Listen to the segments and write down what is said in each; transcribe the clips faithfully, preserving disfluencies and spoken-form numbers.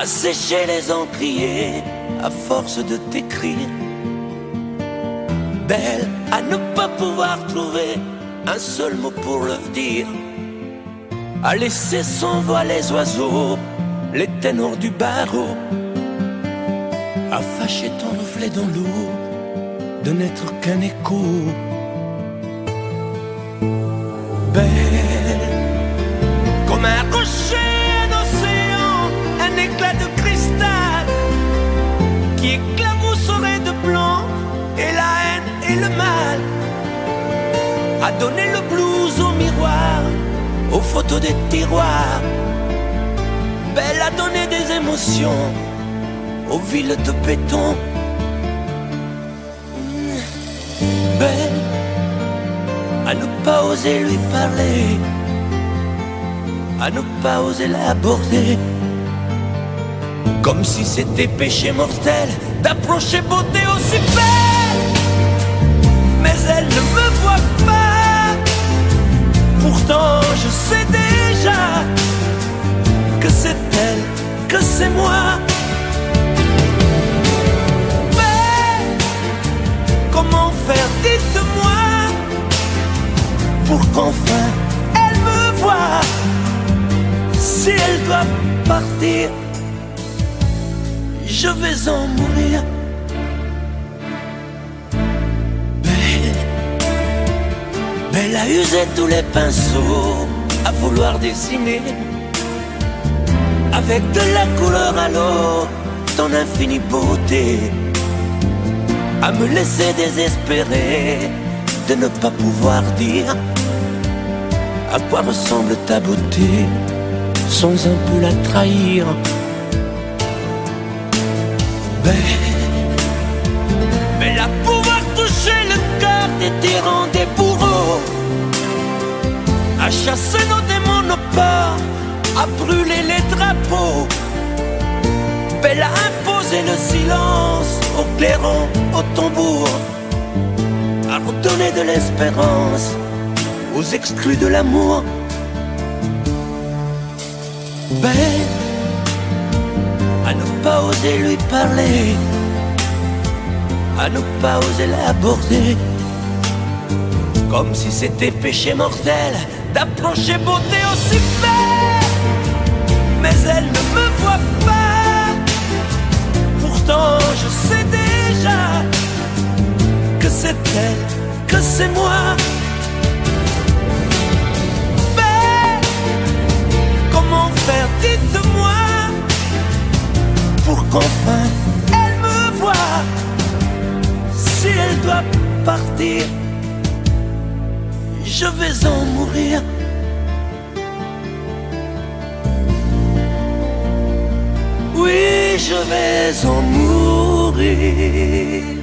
assécher les encriers à force de t'écrire. Belle à ne pas pouvoir trouver un seul mot pour le dire, à laisser s'envoler les oiseaux, les ténors du barreau, à fâcher ton reflet dans l'eau, de n'être qu'un écho. Belle comme un rocher, un océan, un éclat de cristal qui éclabousserait de blanc et la haine et le mal, à donner le blues au miroir, aux photos des tiroirs. Belle à donner des émotions aux villes de béton. Belle à ne pas oser lui parler, à ne pas oser l'aborder, comme si c'était péché mortel d'approcher beauté aussi belle. Mais elle ne me voit pas, pourtant je sais déjà que c'est elle, que c'est moi. Mais comment faire, dites-moi, pour qu'enfin elle me voie. Si elle doit partir, je vais en mourir. Belle, belle a usé tous les pinceaux à vouloir dessiner avec de la couleur à l'eau ton infinie beauté, à me laisser désespérer de ne pas pouvoir dire à quoi ressemble ta beauté sans un peu la trahir. Belle, belle à pouvoir toucher le cœur des tyrans, des bourreaux, à chasser nos démons, nos peurs, à brûler les drapeaux. Belle à imposer le silence aux clairons, aux tambours, à redonner de l'espérance aux exclus de l'amour. Belle à ne pas oser lui parler, à ne pas oser l'aborder, comme si c'était péché mortel d'approcher beauté aussi belle. Mais elle ne me voit pas, pourtant je sais déjà que c'est elle, que c'est moi. Belle, comment faire, dites-moi, pour qu'enfin elle me voie. Si elle doit partir, je vais en mourir. Oui, je vais en mourir.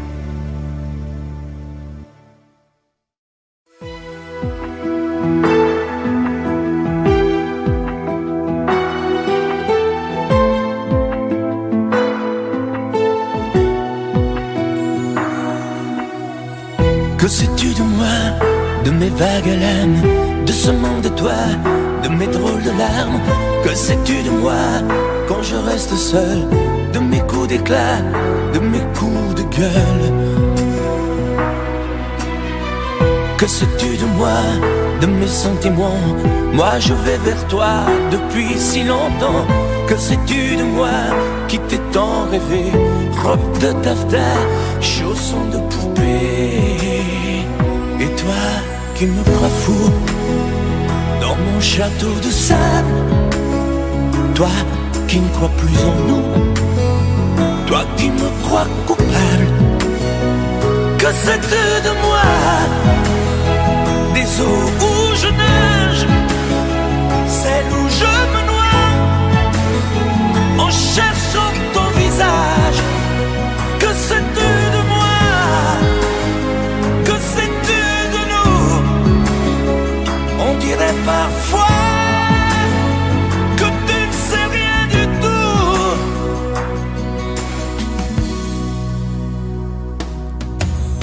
Que sais-tu de moi, de mes vagues haleines, de ce manque de toi, de mes drôles de larmes? Que sais-tu de moi quand je reste seul, de mes coups d'éclat, de mes coups de gueule? Que sais-tu de moi, de mes sentiments? Moi je vais vers toi depuis si longtemps. Que sais-tu de moi qui t'ai tant rêvé? Robe de taffetas, chaussons de poupée. Et toi qui me crois fou dans mon château de sable, toi qui ne crois plus en nous, toi qui me crois coupable. Que sais-tu de moi, des eaux où je nage, celles où je me noie en cherchant ton visage? Que sais-tu de moi, que sais-tu de nous? On dirait parfois que tu ne sais rien du tout.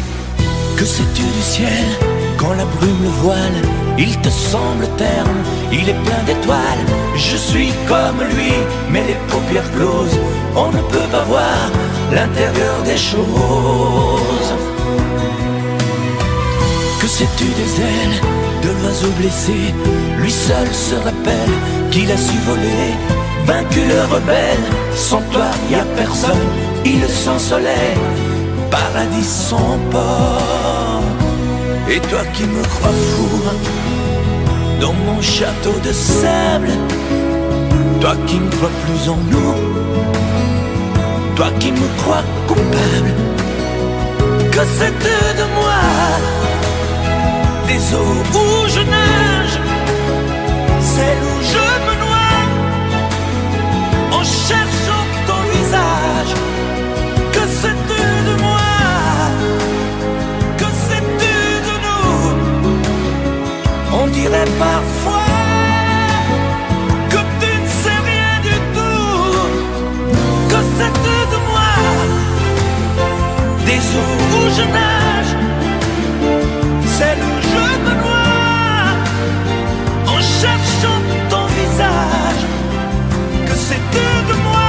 Que sais-tu du ciel quand la brume le voile? Il te semble terne il est plein d'étoiles. Je suis comme lui, mais les paupières closes, on ne peut pas voir l'intérieur des choses. Que sais-tu des ailes de l'oiseau blessé? Lui seul se rappelle qu'il a su voler, vaincu le rebelle. Sans toi y a personne, île sans soleil, paradis sans port. Et toi qui me crois fou dans mon château de sable, toi qui ne crois plus en nous, toi qui me crois coupable, que sais-tu de moi? Des eaux où je nage, celles où je me noie, en cherchant ton visage. Que sais-tu de moi? Que sais-tu de nous? On dirait parfois que tu ne sais rien du tout. Que sais-tu de moi? Des eaux où je nage, celles où je me noie, en cherchant ton visage. Que sais-tu de moi?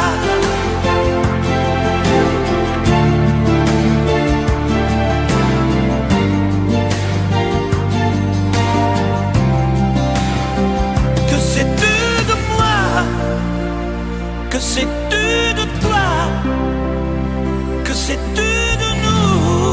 Que sais-tu de moi? Que sais-tu de toi? Que sais-tu de nous?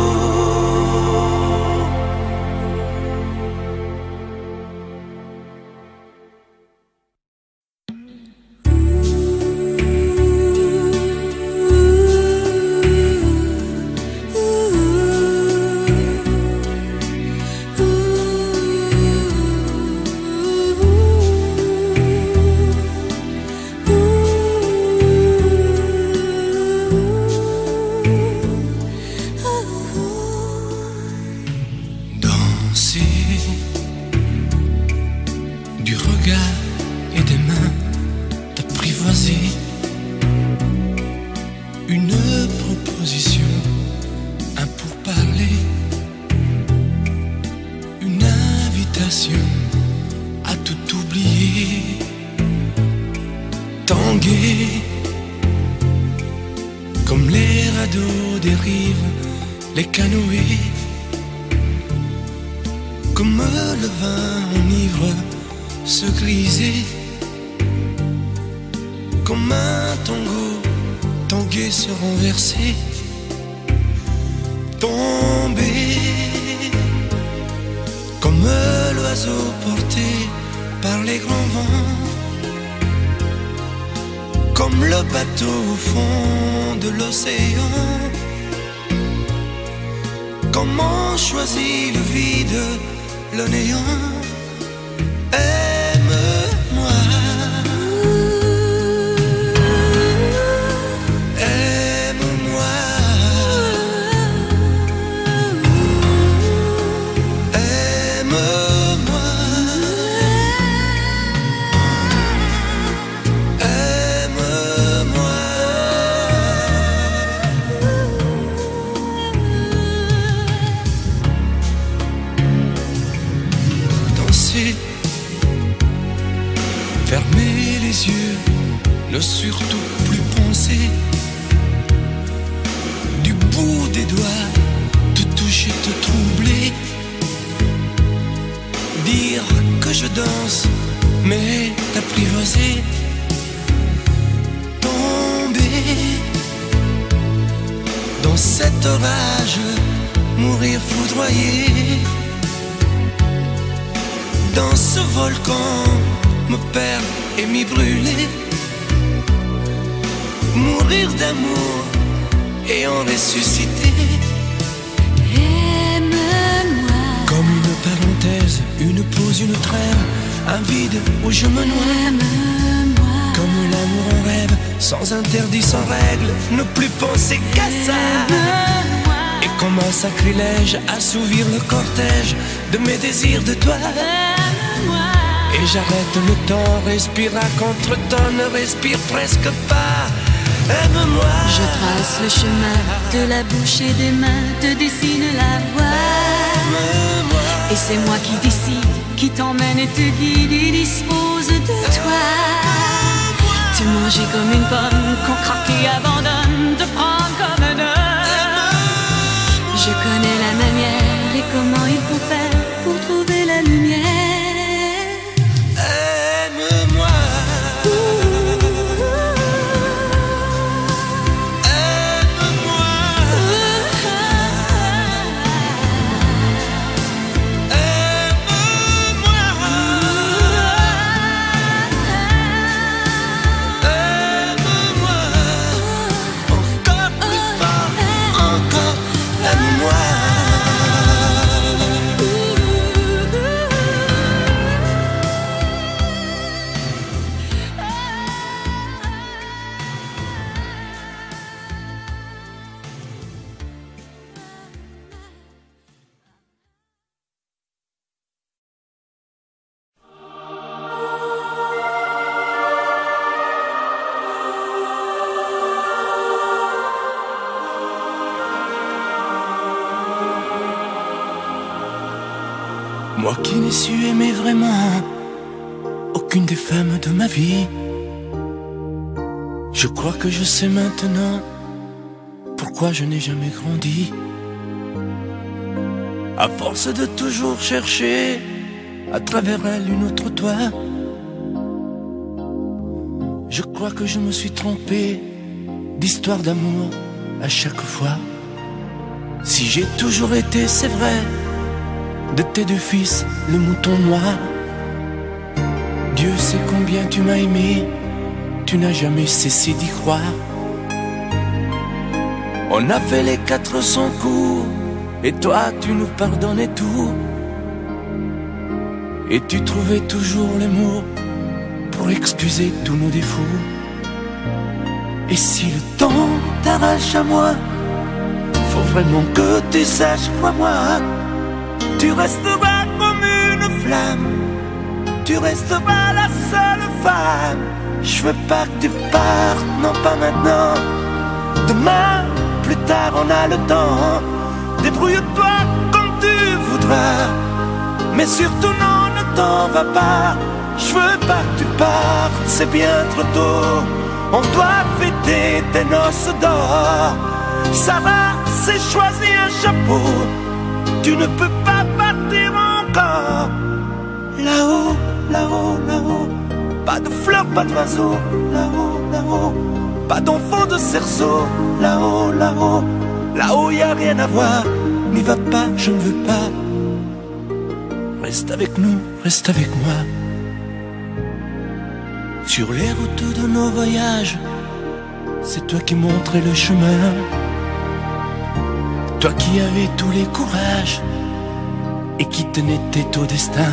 À tout oublier, tanguer comme les radeaux des rives, les canoës, comme le vin enivre, se griser, comme un tango, tanguer, se renverser, tomber. Comme l'oiseau porté par les grands vents, comme le bateau au fond de l'océan. Comment choisit le vide, le néant? Aime-moi, fermer les yeux, ne surtout plus penser, du bout des doigts, te toucher, te troubler, dire que je danse, mais t'apprivoiser, tomber dans cet orage, mourir foudroyé, dans ce volcan, me perdre et m'y brûler, mourir d'amour et en ressusciter. Aime-moi comme une parenthèse, une pause, une trêve, un vide où je me noie. Aime-moi comme l'amour en rêve, sans interdit, sans règle, ne plus penser qu'à ça. Aime-moi Et comme un sacrilège, assouvir le cortège de mes désirs de toi. Aime-moi Et j'arrête le temps, respire à contre-temps, ne respire presque pas. Aime-moi. Je trace le chemin de la bouche et des mains, te dessine la voie. Aime-moi. Et c'est moi qui décide qui t'emmène et te guide et dispose de toi. Te manger comme une pomme, qu'on craque et abandonne, te prendre comme un homme. Je connais la manière et comment il faut faire pour trouver la lumière. Aime-moi. Moi qui n'ai su aimer vraiment aucune des femmes de ma vie, je crois que je sais maintenant pourquoi je n'ai jamais grandi. À force de toujours chercher à travers elle une autre toi, je crois que je me suis trompé d'histoire d'amour à chaque fois. Si j'ai toujours été, c'est vrai, de tes deux fils, le mouton noir. Dieu sait combien tu m'as aimé, tu n'as jamais cessé d'y croire. On a fait les quatre cents coups, et toi tu nous pardonnais tout. Et tu trouvais toujours les mots pour excuser tous nos défauts. Et si le temps t'arrache à moi, faut vraiment que tu saches, crois-moi, tu resteras comme une flamme, tu resteras la seule femme. Je veux pas que tu partes, non pas maintenant. Demain, plus tard on a le temps. Débrouille-toi comme tu voudras, mais surtout non, ne t'en vas pas. Je veux pas que tu partes, c'est bien trop tôt. On doit fêter tes noces d'or. Sarah s'est choisi un chapeau, tu ne peux pas partir encore. Là-haut, là-haut, là-haut, pas de fleurs, pas d'oiseaux. Là-haut, là-haut, pas d'enfants de cerceau. Là-haut, là-haut, là-haut y a rien à voir. N'y va pas, je ne veux pas. Reste avec nous, reste avec moi. Sur les routes de nos voyages, c'est toi qui montrais le chemin. Toi qui avais tous les courages et qui tenais tête au destin.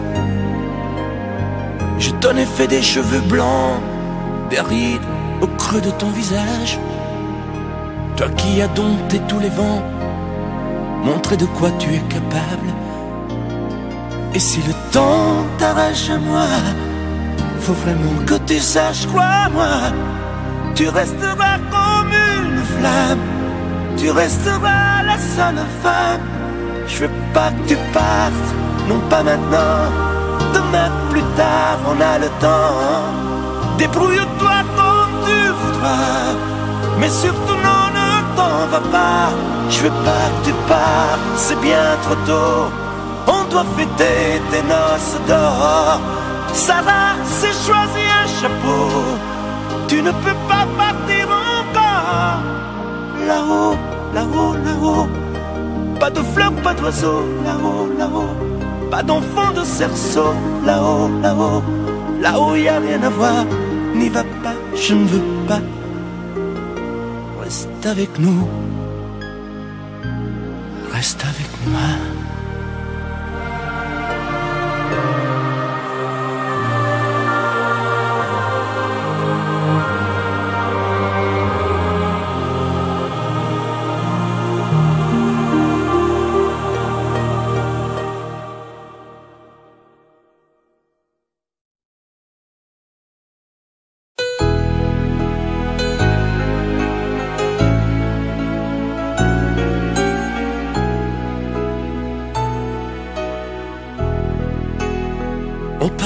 Je t'en ai fait des cheveux blancs, des rides au creux de ton visage. Toi qui as dompté tous les vents, montré de quoi tu es capable. Et si le temps t'arrache à moi, faut vraiment que tu saches, crois-moi, tu resteras comme une flamme, tu resteras la seule femme. Je veux pas que tu partes, non pas maintenant. Demain plus tard on a le temps. Débrouille-toi comme tu voudras, mais surtout non, ne t'en vas pas. Je veux pas que tu partes, c'est bien trop tôt. On doit fêter tes noces d'or. Sarah s'est choisi un chapeau, tu ne peux pas partir encore. Là-haut, là-haut, là-haut, pas de fleurs, pas d'oiseaux. Là-haut, là-haut, pas d'enfants de cerceau. Là-haut, là-haut, là-haut y a rien à voir. N'y va pas, je ne veux pas. Reste avec nous, reste avec moi.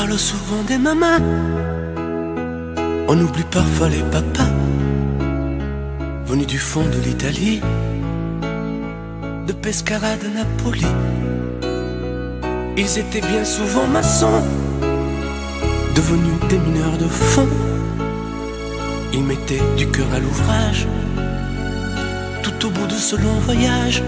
parle souvent des mamans, on oublie parfois les papas, venus du fond de l'Italie, de Pescara, de Napoli. Ils étaient bien souvent maçons, devenus des mineurs de fond. Ils mettaient du cœur à l'ouvrage, tout au bout de ce long voyage.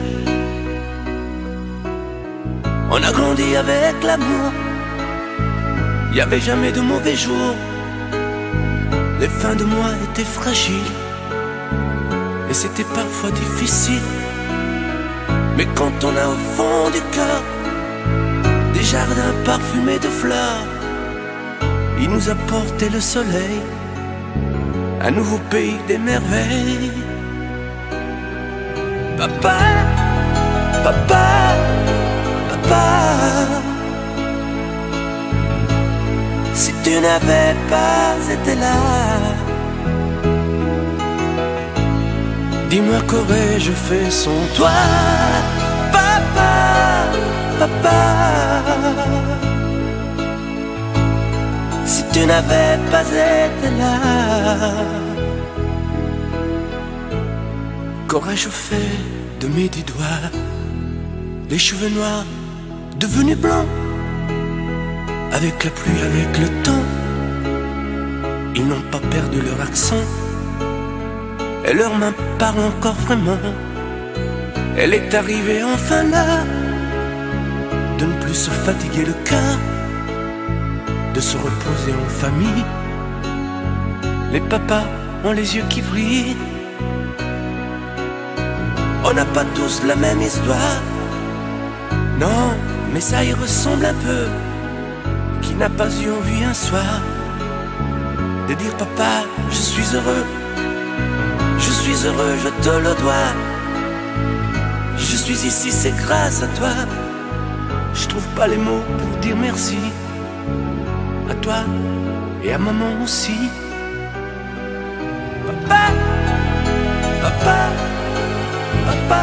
On a grandi avec l'amour, il n'y avait jamais de mauvais jours. Les fins de mois étaient fragiles et c'était parfois difficile. Mais quand on a au fond du cœur des jardins parfumés de fleurs, il nous a porté le soleil, un nouveau pays des merveilles. Papa, papa, papa, si tu n'avais pas été là, dis-moi qu'aurais-je fait sans toi. Papa, papa, si tu n'avais pas été là, qu'aurais-je fait de mes dix doigts? Les cheveux noirs devenus blancs, avec la pluie, avec le temps, ils n'ont pas perdu leur accent. Et leurs mains parlent encore vraiment. Elle est arrivée enfin là, de ne plus se fatiguer le cœur, de se reposer en famille. Les papas ont les yeux qui brillent. On n'a pas tous la même histoire, non, mais ça y ressemble un peu. Qui n'a pas eu envie un soir de dire papa, je suis heureux, je suis heureux, je te le dois. Je suis ici, c'est grâce à toi. Je trouve pas les mots pour dire merci à toi et à maman aussi. Papa, papa, papa,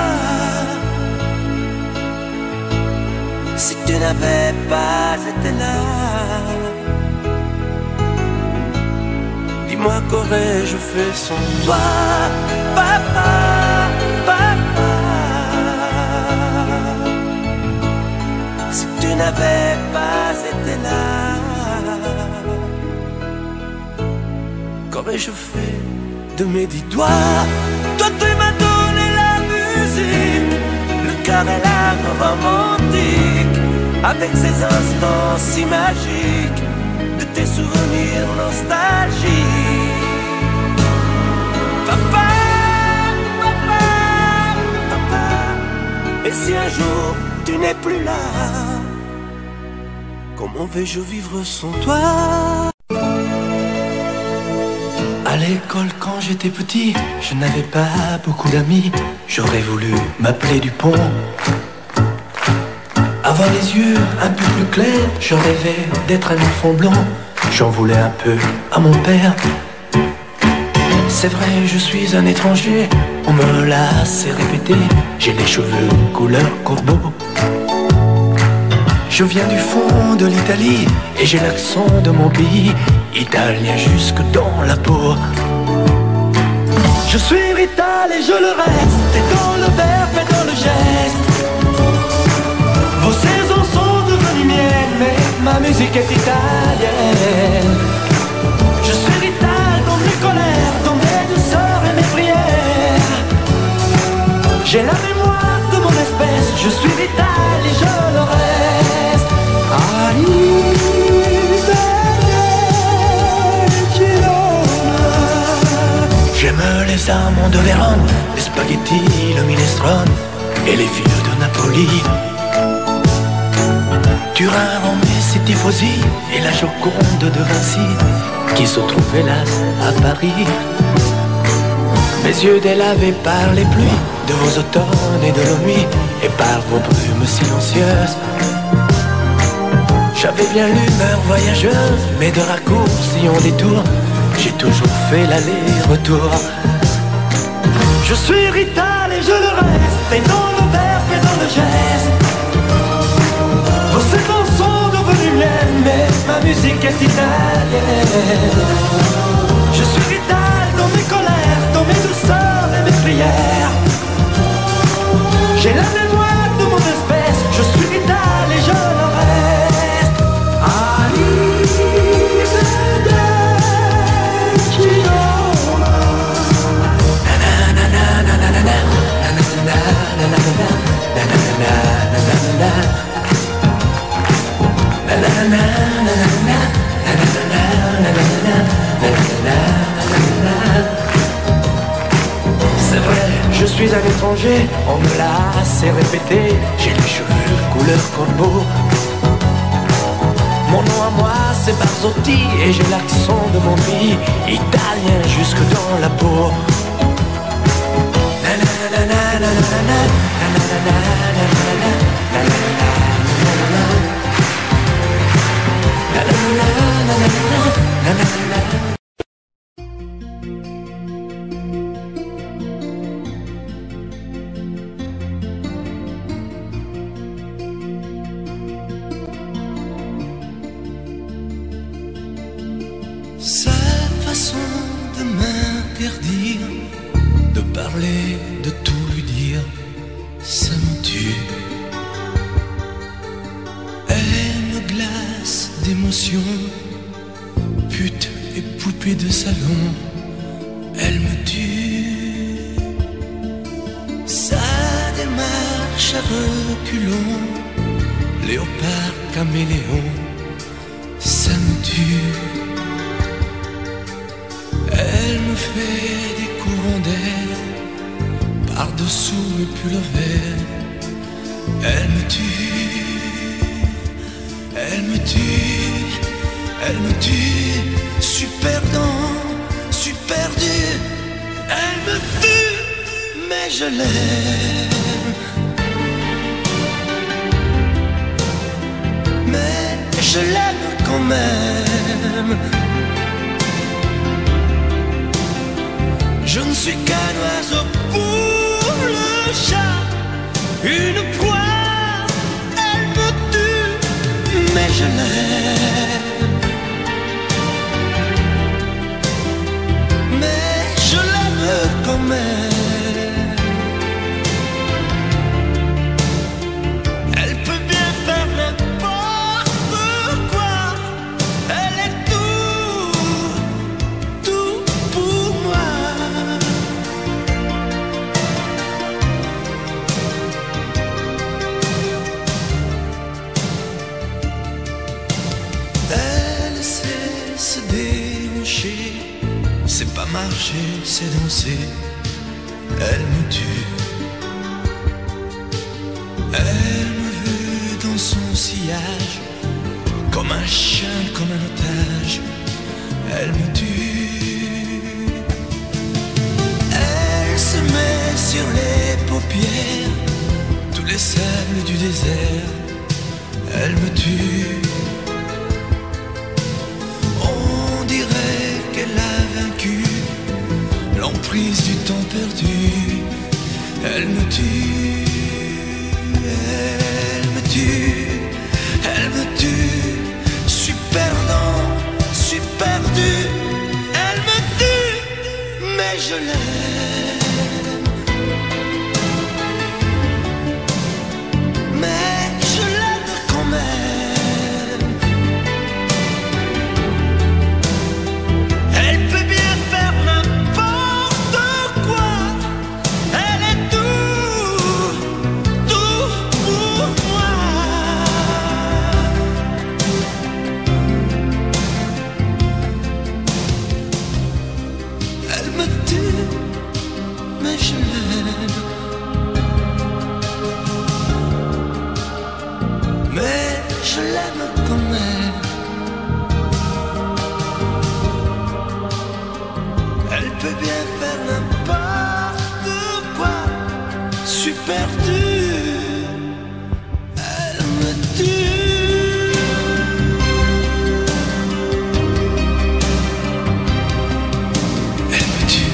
si tu n'avais pas été là, dis-moi qu'aurais-je fait sans toi. Papa, papa, si tu n'avais pas été là, qu'aurais-je fait de mes dix doigts? Toi tu m'as donné la musique, le cœur et l'âme romantique, avec ces instants si magiques de tes souvenirs nostalgiques. Papa, papa, papa, et si un jour tu n'es plus là, comment vais-je vivre sans toi? À l'école quand j'étais petit, je n'avais pas beaucoup d'amis. J'aurais voulu m'appeler Dupont, avoir les yeux un peu plus clairs. Je rêvais d'être un enfant blanc, j'en voulais un peu à mon père. C'est vrai, je suis un étranger, on me l'a assez répété. J'ai les cheveux couleur corbeau, je viens du fond de l'Italie et j'ai l'accent de mon pays, italien jusque dans la peau. Je suis vital et je le reste, et dans le verbe et dans le geste. Vos saisons sont devenues miennes, mais ma musique est italienne. Je suis vital dans mes colères, dans mes douceurs et mes prières. J'ai la mémoire de mon espèce, je suis vital et je le reste. J'aime les amants de Vérone, les spaghettis, le minestrone et les villes de Napoli. Turin, Rome, ses tifosi et la Joconde de Vinci, qui se trouve hélas à Paris. Mes yeux délavés par les pluies de vos automnes et de nos nuits, et par vos brumes silencieuses. J'avais bien l'humeur voyageuse, mais de raccourcis en détour, j'ai toujours fait l'aller-retour. Je suis rital et je le reste, et dans le verbe et dans le geste. Vos saisons sont devenues miennes, mais ma musique est italienne. Je suis vital dans mes colères, dans mes douceurs et mes prières. J'ai la mémoire de mon espèce, je suis vital et je le reste. C'est vrai, je suis un étranger, on me l'a assez répété. J'ai les cheveux couleur corbeau. Mon nom à moi c'est Barzotti et j'ai l'accent de mon pays, italien jusque dans la peau. Sa façon de m'interdire de parler, de tout lui dire, ça me tue. Elle me glace d'émotion, pute et poupée de salon, elle me tue. Sa démarche à reculons, léopard caméléon, ça me tue. Elle me fait des courants d'air par-dessous mes pulls verts. Elle me tue, elle me tue, elle me tue. Suis perdant, suis perdu. Elle me tue, mais je l'aime. Mais je l'aime quand même. Je ne suis qu'un oiseau pour le chat, une proie, elle me tue, mais je l'aime. Mais je l'aime quand même. Elle peut bien faire n'importe quoi, elle est tout, tout pour moi. Elle sait se déhancher, c'est pas marcher, c'est danser. Elle me tue. Elle me veut dans son sillage, comme un chien, comme un otage. Elle me tue. Elle se met sur les paupières tous les sables du désert. Elle me tue. On dirait qu'elle a vaincu l'emprise du temps perdu. Elle me tue, elle me tue, elle me tue. Suis perdant, suis perdu. Elle me tue, mais je l'aime. Mais je l'aime quand même. Elle peut bien faire n'importe quoi. Elle est tout, tout pour moi. Elle me tue, mais je l'aime. Mais je l'aime quand même. Elle peut bien faire n'importe quoi. Suis perdu. Elle me tue. Elle me tue.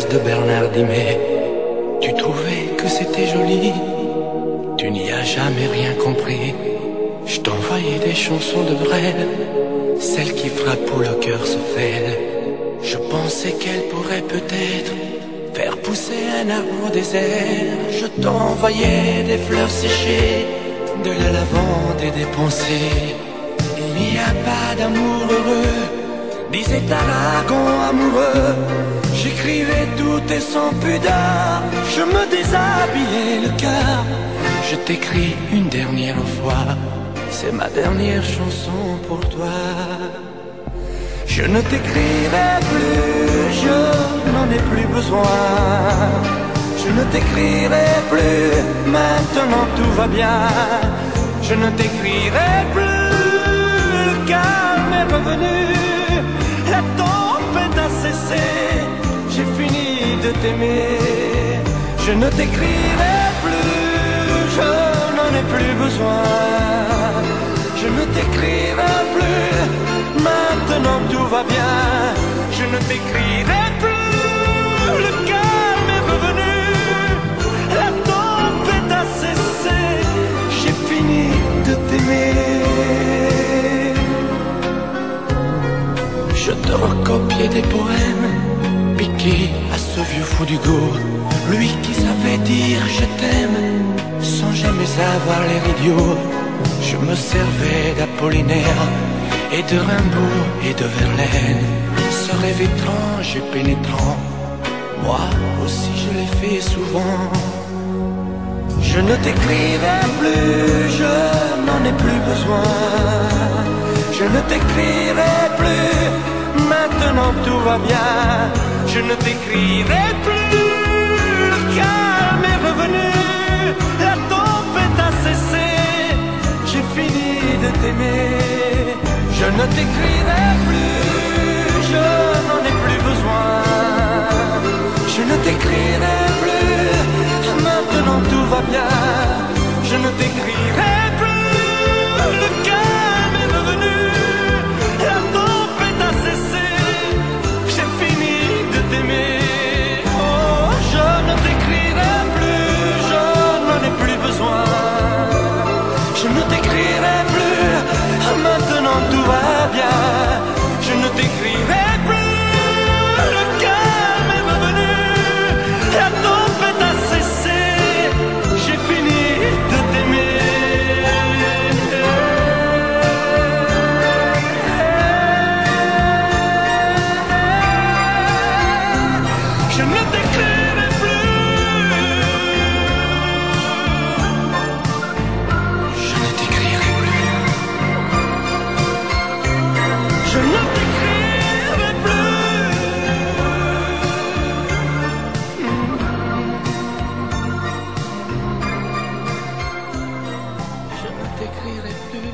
de Bernard Dimet. Tu trouvais que c'était joli, tu n'y as jamais rien compris. Je t'envoyais des chansons de Brel, celles qui frappent où le cœur se fêle. Je pensais qu'elle pourrait peut-être faire pousser un arbre au désert. Je t'envoyais des fleurs séchées, de la lavande et des pensées. Il n'y a pas d'amour heureux, disait Aragon amoureux. J'écrivais tout et sans pudeur, je me déshabillais le cœur. Je t'écris une dernière fois, c'est ma dernière chanson pour toi. Je ne t'écrirai plus, je n'en ai plus besoin. Je ne t'écrirai plus, maintenant tout va bien. Je ne t'écrirai plus, le calme est revenu. La tempête a cessé, j'ai fini de t'aimer. Je ne t'écrirai plus, je n'en ai plus besoin. Je ne t'écrirai plus, maintenant tout va bien. Je ne t'écrirai plus, le calme est revenu. La tempête a cessé, j'ai fini de t'aimer. Je te recopiais des poèmes piqués à ce vieux fou d'Hugo, lui qui savait dire je t'aime sans jamais avoir l'air idiot. Je me servais d'Apollinaire et de Rimbaud et de Verlaine, ce rêve étrange et pénétrant, moi aussi je l'ai fait souvent. Je ne t'écrirai plus, je n'en ai plus besoin. Je ne t'écrirai plus, maintenant tout va bien. Je ne t'écrirai plus, le calme est revenu. La tempête a cessé, j'ai fini de t'aimer. Je ne t'écrirai plus, je n'en ai plus besoin. Je ne t'écrirai plus, maintenant tout va bien. Je ne t'écrirai plus, le calme est revenu. La tempête a cessé, j'ai fini de t'aimer. Oh, je ne t'écrirai plus, je n'en ai plus besoin. Je ne t'écrirai plus, maintenant tout va bien. Je ne t'écrirai plus, le calme est revenu. La tempête a cessé, j'ai fini de t'aimer. Je ne t'écrirai plus. Je ne t'écrirai plus. Je ne t'écrirai plus. Je ne t'écrirai plus.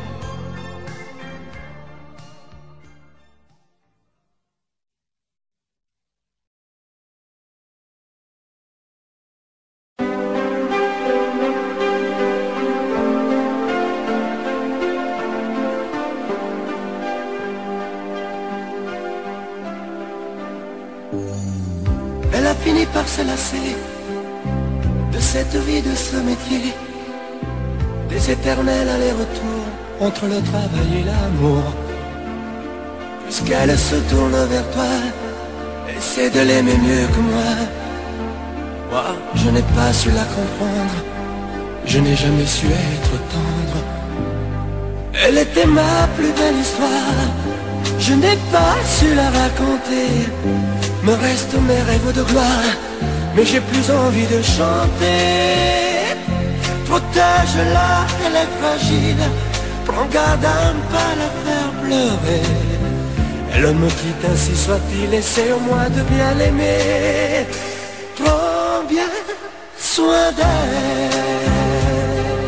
Elle a fini par se lasser de cette vie, de ce métier, des éternels allers-retours entre le travail et l'amour. Puisqu'elle se tourne vers toi, essaie de l'aimer mieux que moi. Moi, je n'ai pas su la comprendre, je n'ai jamais su être tendre. Elle était ma plus belle histoire, je n'ai pas su la raconter. Me restent mes rêves de gloire, mais j'ai plus envie de chanter. Protège-la, elle est fragile, prends garde à ne pas la faire pleurer. Elle me quitte, ainsi soit-il, essaie au moins de bien l'aimer. Prends bien soin d'elle,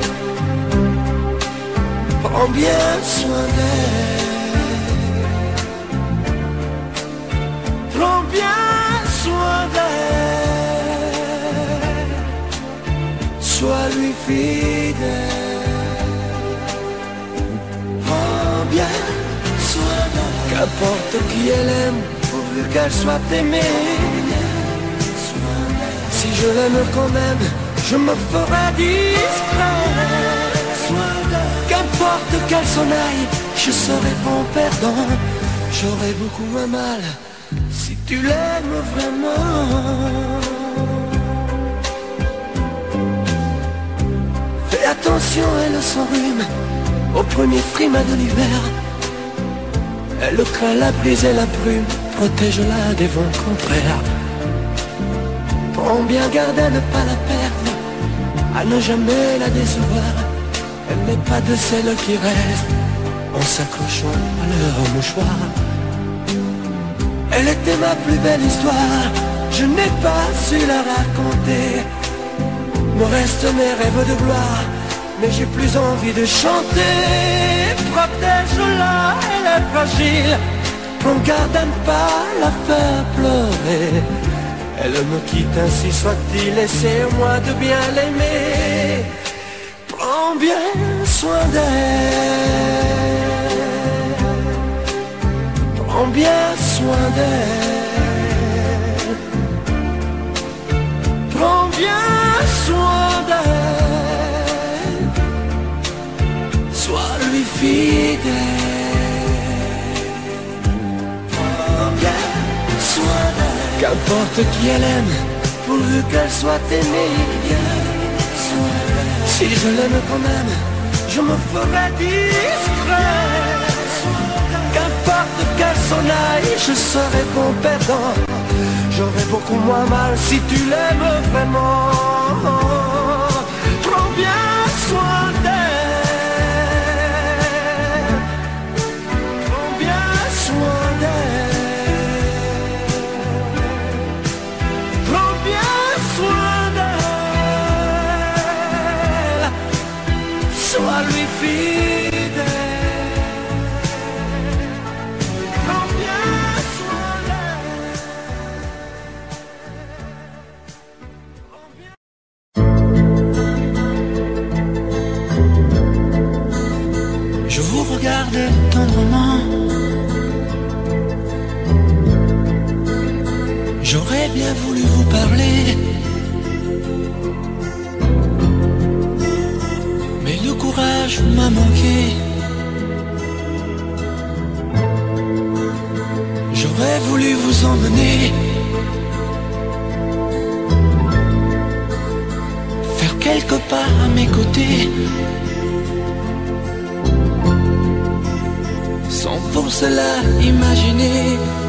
prends bien soin d'elle, prends bien soin d'elle, sois lui fidèle. Prends bien soin d'elle, qu'importe qui elle aime, pourvu qu'elle soit aimée. Si je l'aime quand même, je me ferai discret. Qu'importe qu'elle s'en aille, je serai bon perdant. J'aurai beaucoup moins mal si tu l'aimes vraiment. Fais attention, elle s'enrhume au premier frima de l'hiver. Elle craint la brise et la brume, protège-la des vents contraires. Prends bien garde à ne pas la perdre, à ne jamais la décevoir. Elle n'est pas de celles qui restent en s'accrochant à leur mouchoir. Elle était ma plus belle histoire, je n'ai pas su la raconter. Me restent mes rêves de gloire, mais j'ai plus envie de chanter. Protège-la, elle est fragile, prends garde à ne pas la faire pleurer. Elle me quitte, ainsi soit-il, et c'est moi de bien l'aimer. Prends bien soin d'elle, prends bien soin d'elle, prends bien soin d'elle, sois lui fidèle. Prends bien soin d'elle, qu'importe qui elle aime, pourvu qu'elle soit aimée. Si je l'aime quand même, je me ferai discret. Qu'importe qu'elle s'en aille, je serai bon perdant. J'aurai beaucoup moins mal si tu l'aimes vraiment. Prends bien soin d'elle, prends bien soin d'elle, prends bien soin d'elle, sois lui fidèle. Prends bien soin d'elle. Je vous regarde tendrement, j'aurais bien voulu vous parler, mais le courage m'a manqué. J'aurais voulu vous emmener, faire quelques pas à mes côtés, sans pour cela imaginer,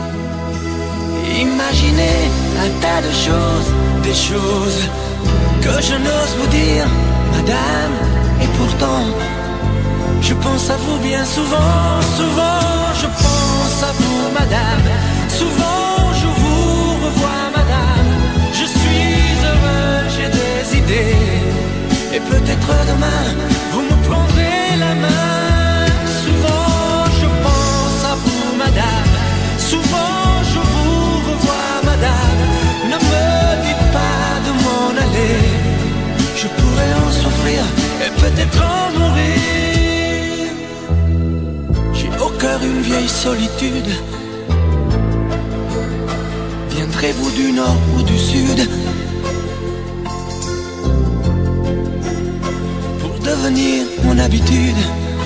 imaginer un tas de choses, des choses que je n'ose vous dire, madame. Et pourtant, je pense à vous bien souvent, souvent je pense à vous, madame. Souvent je vous revois, madame. Je suis heureux, j'ai des idées, et peut-être demain, vous me prendrez la main. Souvent je pense à vous, madame. Souvent je vous revois, madame. Ne me dites pas de m'en aller, je pourrais en souffrir et peut-être en mourir. J'ai au cœur une vieille solitude. Viendrez-vous du nord ou du sud pour devenir mon habitude?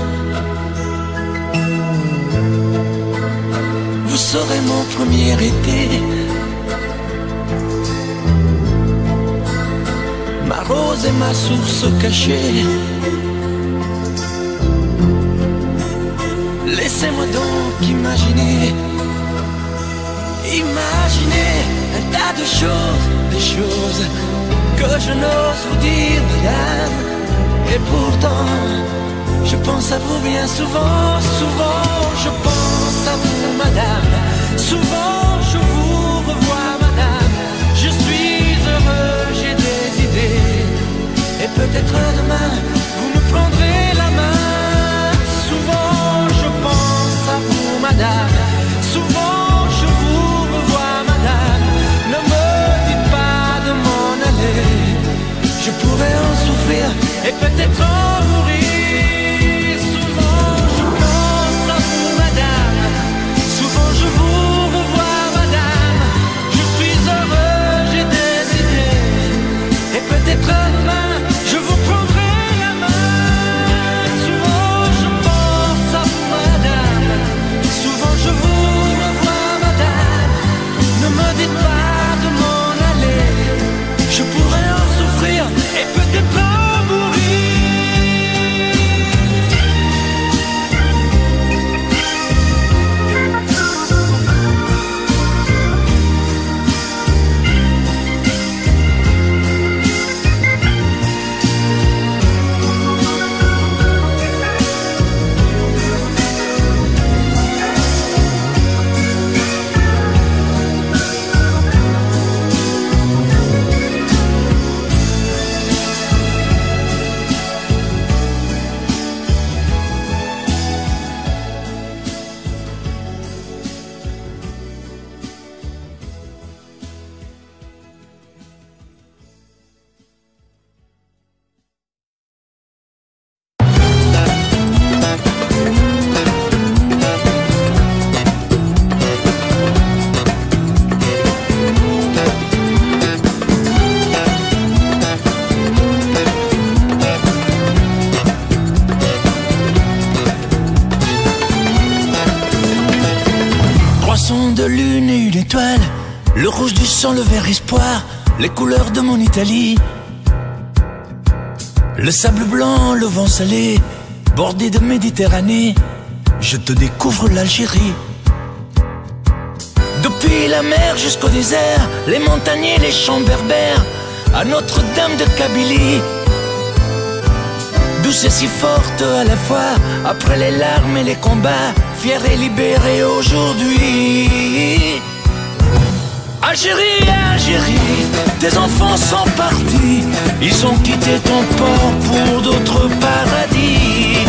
Vous serez mon premier été, ma rose et ma source cachée. Laissez-moi donc imaginer, imaginer un tas de choses, des choses que je n'ose vous dire, madame. Et pourtant, je pense à vous bien souvent, souvent je pense à vous, madame. Souvent je vous revois, madame. Je suis heureux, j'ai des idées, et peut-être demain, vous me prendrez la main. Souvent je pense à vous, madame. Souvent je vous revois, madame. Ne me dites pas de m'en aller, je pourrais en souffrir et peut-être en mourir. Souvent je pense à vous, madame. Souvent je vous revois, madame. Je suis heureux, j'ai des idées, sont deux lunes et une étoile, le rouge du sang, le vert espoir, les couleurs de mon Italie. Le sable blanc, le vent salé, bordé de Méditerranée, je te découvre l'Algérie. Depuis la mer jusqu'au désert, les montagnes et les champs berbères, à Notre-Dame de Kabylie. Douce et si forte à la fois, après les larmes et les combats, fière et libérée aujourd'hui. Algérie, Algérie, tes enfants sont partis, ils ont quitté ton port pour d'autres paradis.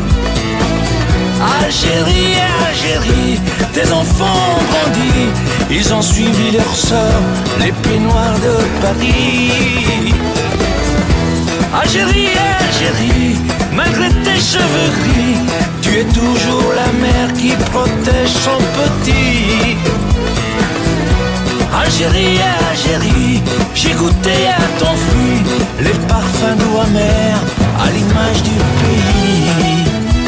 Algérie, Algérie, tes enfants ont grandi, ils ont suivi leur sort, les pieds noirs de Paris. Algérie, Algérie, malgré tes cheveux gris, tu es toujours la mère qui protège son petit. Algérie, Algérie, j'ai goûté à ton fruit, les parfums doux amers, à l'image du pays.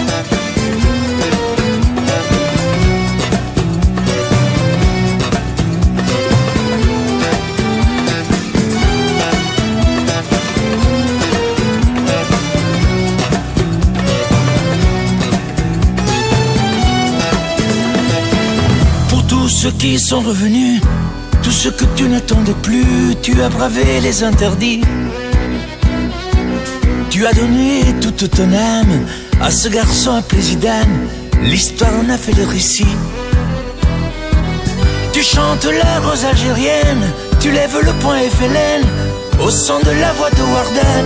Ceux qui sont revenus, tous ceux que tu n'attendais plus, tu as bravé les interdits. Tu as donné toute ton âme à ce garçon appelé Zidane, l'histoire en a fait le récit. Tu chantes la rose algérienne, tu lèves le poing F L N au son de la voix de Wardan.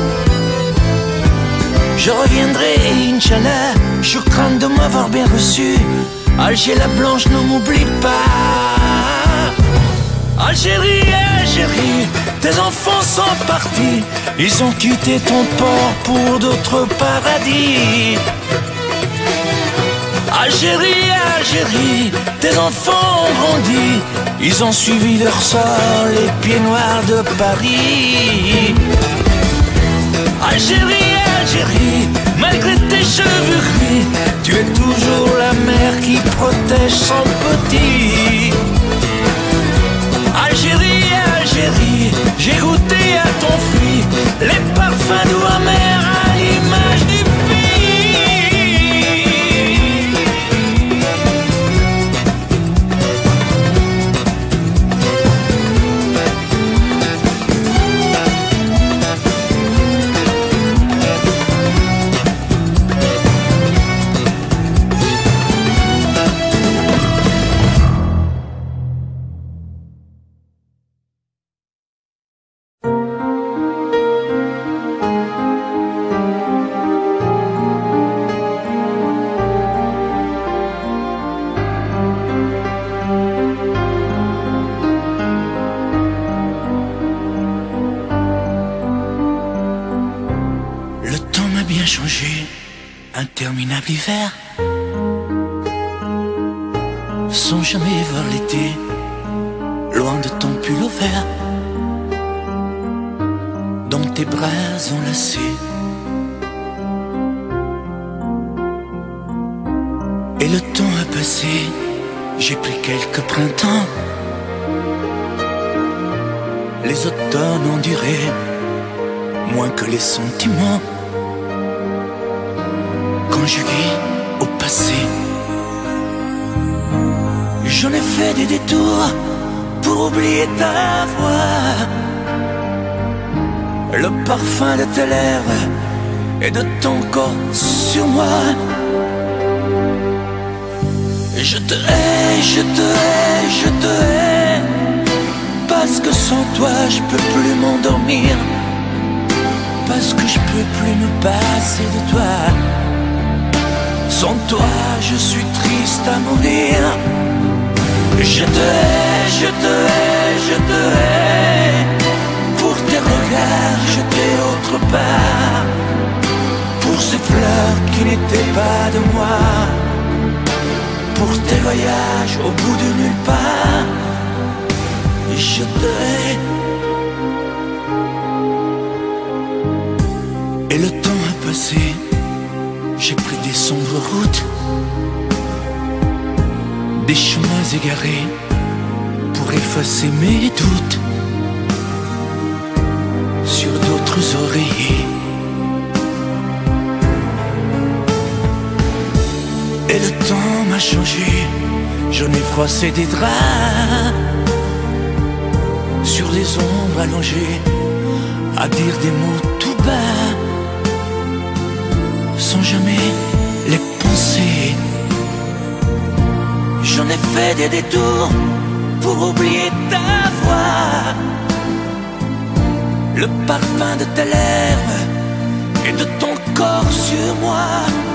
Je reviendrai, Inch'Allah, choukran de m'avoir bien reçu. Alger la blanche, ne m'oublie pas. Algérie, Algérie, tes enfants sont partis, ils ont quitté ton port pour d'autres paradis. Algérie, Algérie, tes enfants ont grandi, ils ont suivi leur sort, les pieds noirs de Paris. Algérie, Algérie, malgré tes cheveux gris, tu es toujours la mère qui protège son petit. Algérie, Algérie, j'ai goûté à ton fruit, les parfums doux amers à l'image du interminable hiver, sans jamais voir l'été, loin de ton pull au vert, dans tes bras enlacés. Et le temps a passé, j'ai pris quelques printemps, les automnes ont duré moins que les sentiments. Conjugué au passé, j'en ai fait des détours pour oublier ta voix, le parfum de tes lèvres et de ton corps sur moi. Je te hais, je te hais, je te hais, parce que sans toi je peux plus m'endormir, parce que je peux plus me passer de toi. Sans toi, je suis triste à mourir. Je te hais, je te hais, je te hais, pour tes regards jetés autre part, pour ces fleurs qui n'étaient pas de moi, pour tes voyages au bout de nulle part. Je te hais. Et le temps a passé, j'ai pris des sombres routes, des chemins égarés pour effacer mes doutes sur d'autres oreillers. Et le temps m'a changé, j'en ai froissé des draps sur les ombres allongées, à dire des mots tout bas, sans jamais les penser. J'en ai fait des détours pour oublier ta voix, le parfum de tes lèvres et de ton corps sur moi.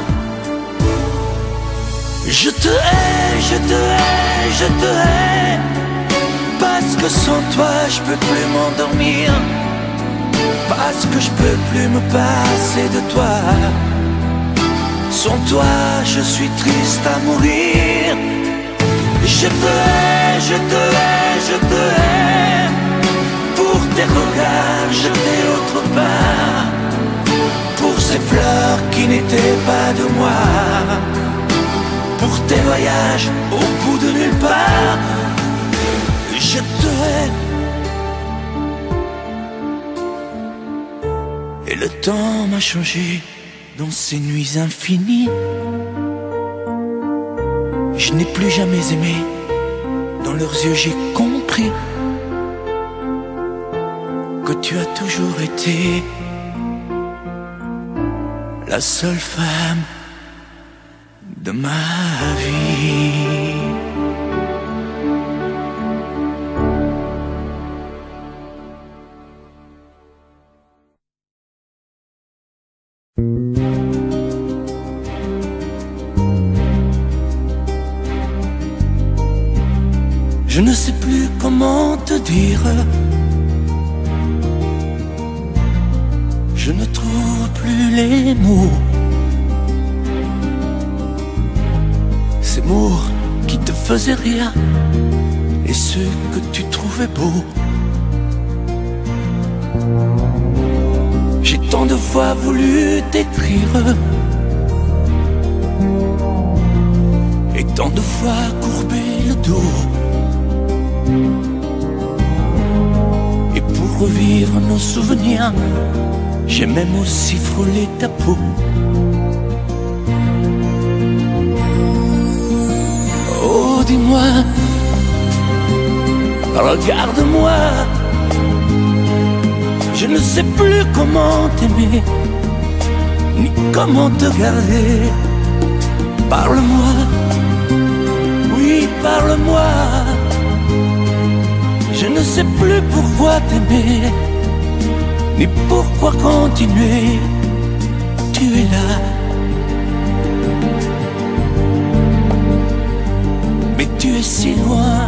Je te hais, je te hais, je te hais, parce que sans toi je peux plus m'endormir, parce que je peux plus me passer de toi. Sans toi je suis triste à mourir. Je te hais, je te hais, je te hais, pour tes regards jetés autre part, pour ces fleurs qui n'étaient pas de moi, pour tes voyages au bout de nulle part. Je te hais. Et le temps m'a changé dans ces nuits infinies. Je n'ai plus jamais aimé, dans leurs yeux j'ai compris que tu as toujours été la seule femme de ma vie. Je ne sais plus comment te dire, je ne trouve plus les mots, ces mots qui te faisaient rire et ceux que tu trouvais beaux. J'ai tant de fois voulu t'écrire et tant de fois courbé le dos, et pour revivre nos souvenirs, j'ai même aussi frôlé ta peau. Oh, dis-moi, regarde-moi, je ne sais plus comment t'aimer, ni comment te garder. Parle-moi, oui, parle-moi. Je ne sais plus pourquoi t'aimer, ni pourquoi continuer. Tu es là, mais tu es si loin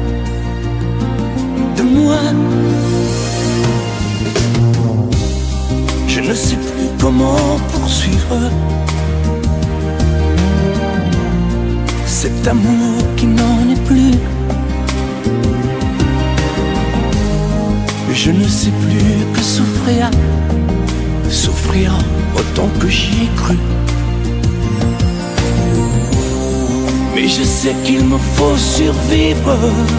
de moi. Je ne sais plus comment poursuivre cet amour qui n'en est plus. Je ne sais plus que souffrir, souffrir autant que j'y ai cru. Mais je sais qu'il me faut survivre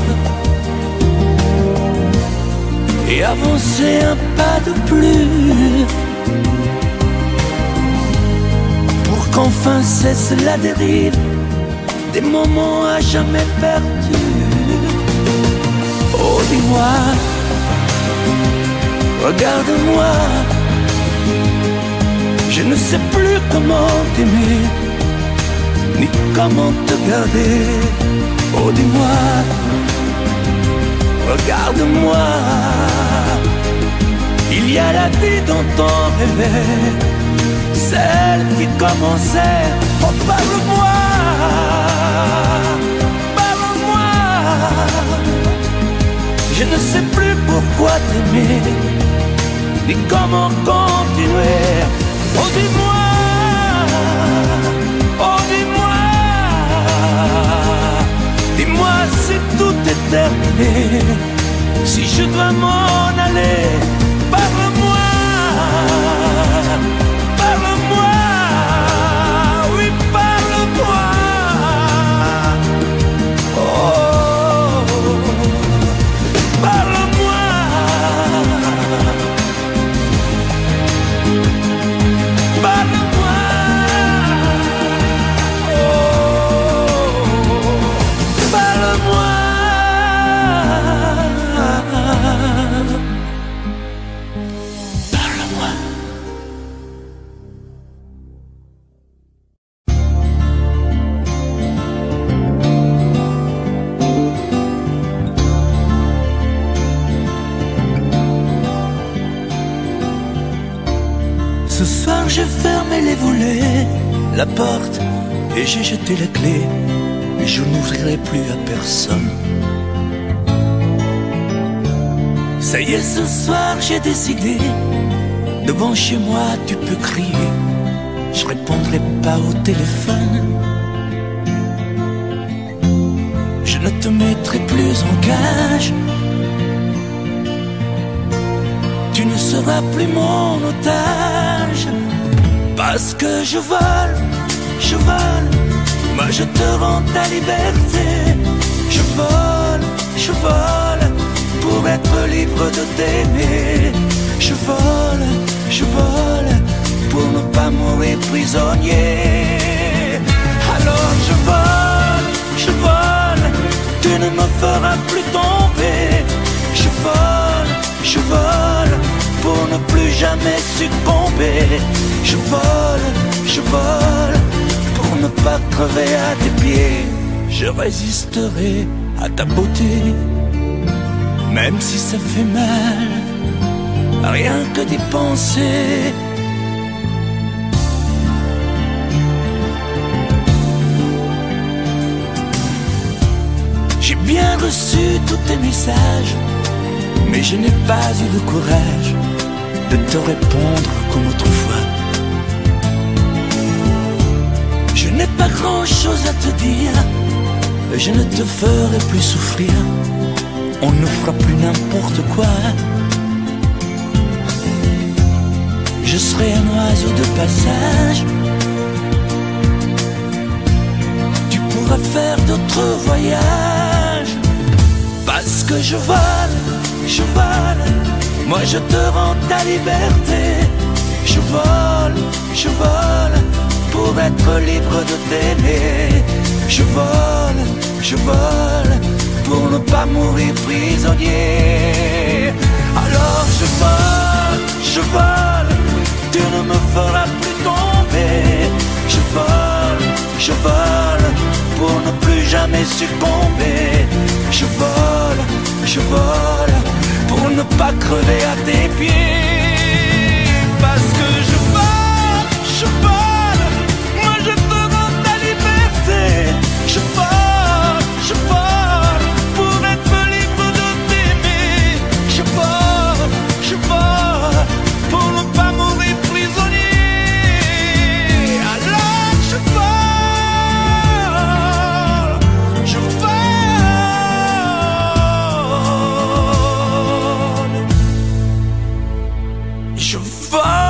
et avancer un pas de plus, pour qu'enfin cesse la dérive des moments à jamais perdus. Oh, dis-moi, regarde-moi, je ne sais plus comment t'aimer, ni comment te garder. Oh, dis-moi, regarde-moi, il y a la vie dont on rêvait, celle qui commençait. Oh, parle-moi, parle-moi, je ne sais plus pourquoi t'aimer, ni comment continuer. Oh, dis-moi, oh, dis-moi, dis-moi si tout est terminé, si je dois m'en aller. Parle-moi, parle-moi, oui, parle-moi. Parle-moi. Parle-moi. Ce soir j'ai fermé les volets, la porte, et j'ai jeté la clé. Je n'ouvrirai plus à personne. Ça y est, ce soir j'ai décidé. Devant chez moi tu peux crier, je répondrai pas au téléphone. Je ne te mettrai plus en cage. Tu ne seras plus mon otage. Parce que je vole, je vole. Moi je te rends ta liberté. Je vole, je vole pour être libre de t'aimer. Je vole, je vole pour ne pas mourir prisonnier. Alors je vole, je vole, tu ne me feras plus tomber. Je vole, je vole pour ne plus jamais succomber. Je vole, je vole pour ne pas crever à tes pieds. Je résisterai à ta beauté, même si ça fait mal, rien que d'y penser. J'ai bien reçu tous tes messages, mais je n'ai pas eu le courage de te répondre comme autrefois. Je n'ai pas grand-chose à te dire, je ne te ferai plus souffrir. On ne fera plus n'importe quoi. Je serai un oiseau de passage. Tu pourras faire d'autres voyages. Parce que je vole, je vole. Moi je te rends ta liberté. Je vole, je vole pour être libre de t'aimer. Je vole, je vole pour ne pas mourir prisonnier. Alors je vole, je vole, tu ne me feras plus tomber. Je vole, je vole pour ne plus jamais succomber. Je vole, je vole pour ne pas crever à tes pieds. Parce que je vole, je vole, moi je te rends ta liberté. Je vole, je vole pour être libre de t'aimer. Je vole, je vole pour ne pas mourir prisonnier. Alors je vole, je vole, je vole.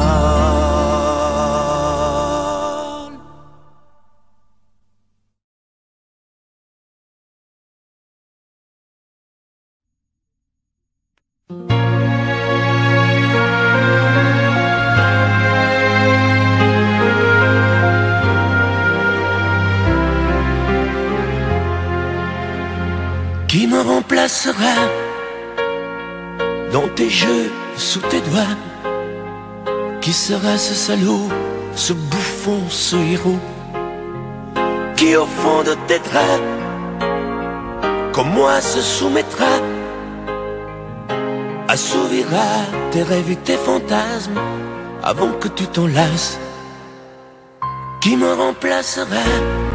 Qui me remplacera dans tes jeux, sous tes doigts? Qui sera ce salaud, ce bouffon, ce héros? Qui au fond de tes draps, comme moi, se soumettra, assouvira tes rêves et tes fantasmes avant que tu t'en lasses? Qui me remplacera?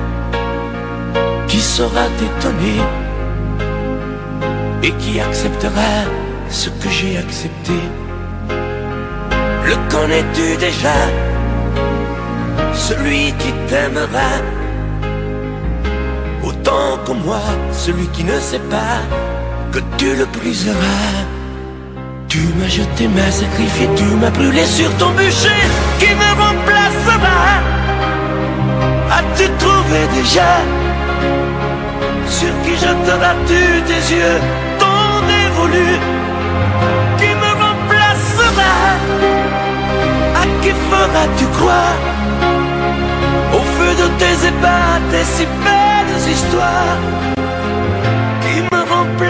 Qui saura t'étonner et qui acceptera ce que j'ai accepté? Le connais-tu déjà, celui qui t'aimera autant que moi, celui qui ne sait pas que tu le briseras? Tu m'as jeté, m'as sacrifié, tu m'as brûlé sur ton bûcher. Qui me remplacera? As-tu trouvé déjà sur qui jetteras-tu tes yeux tant dévolus? Qui me remplacera? À qui feras-tu croire au feu de tes ébats, tes si belles histoires?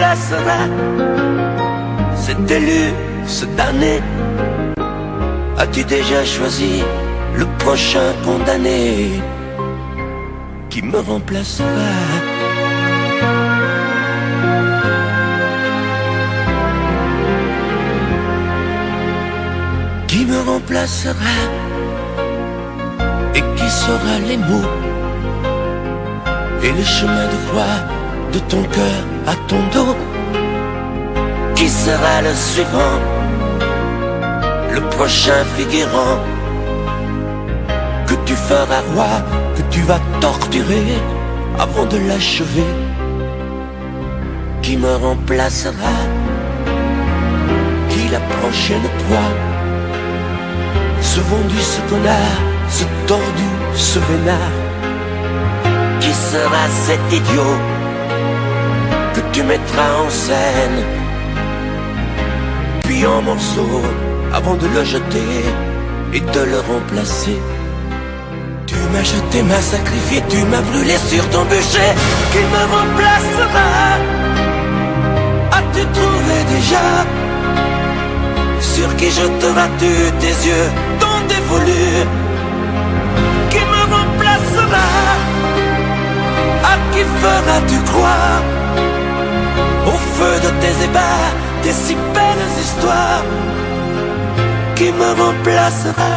remplacera cet élu, ce damné. As-tu déjà choisi le prochain condamné qui me remplacera? Qui me remplacera et qui saura les mots et le chemin de croix de ton cœur à ton dos? Qui sera le suivant, le prochain figurant que tu feras roi, que tu vas torturer avant de l'achever? Qui me remplacera? Qui la prochaine toi? Ce vendu, ce connard, ce tordu, ce vénard. Qui sera cet idiot que tu mettras en scène, puis en morceaux avant de le jeter et de le remplacer? Tu m'as jeté, m'as sacrifié, tu m'as brûlé sur ton bûcher. Qui me remplacera? As-tu trouvé déjà sur qui jeteras-tu tes yeux tant dévolus? Qui me remplacera? À qui feras-tu croire au feu de tes ébats, tes si belles histoires? Qui me remplacera?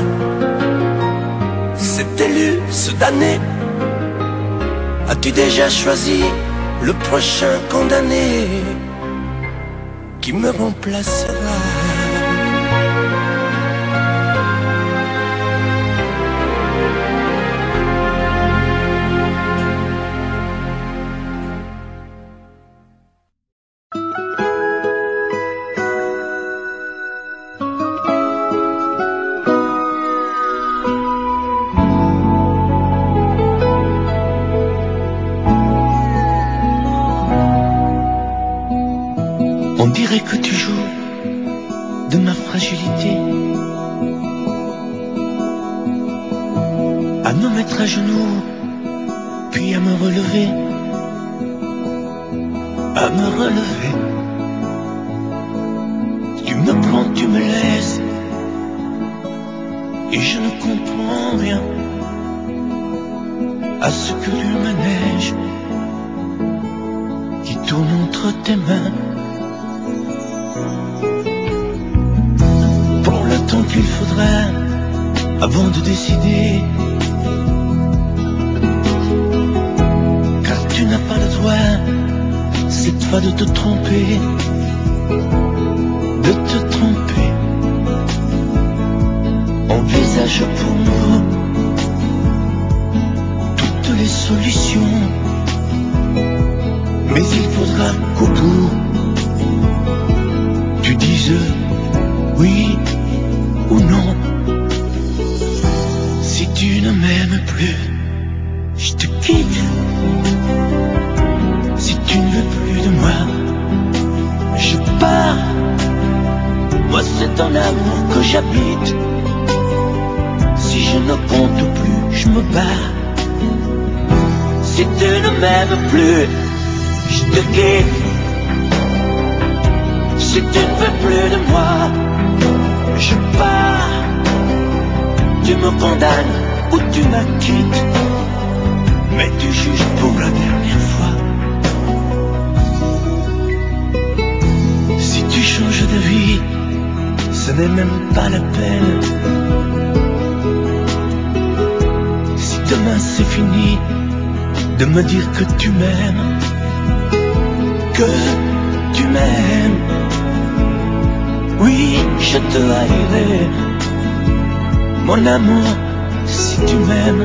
Cet élu, ce damné. As-tu déjà choisi le prochain condamné qui me remplacera? On dirait que tu joues de ma fragilité, à me mettre à genoux, puis à me relever, à me relever. Tu me prends, tu me laisses, et je ne comprends rien à ce que le manège qui tourne entre tes mains. Prends le temps qu'il faudra avant de décider, car tu n'as pas le droit cette fois de te tromper, de te tromper. Envisage pour nous toutes les solutions, mais il faudra qu'au bout tu dises oui ou non. Si tu ne m'aimes plus, je te quitte. Si tu ne veux plus de moi, je pars. Moi c'est ton amour que j'habite. Si je ne compte plus, je me bats. Si tu ne m'aimes plus, je te quitte. Si tu ne veux plus de moi, je pars. Tu me condamnes ou tu m'acquittes, mais tu juges pour la dernière fois. Si tu changes de vie, ce n'est même pas la peine. Si demain c'est fini de me dire que tu m'aimes, que tu m'aimes, oui, je te haïrai, mon amour. Si tu m'aimes,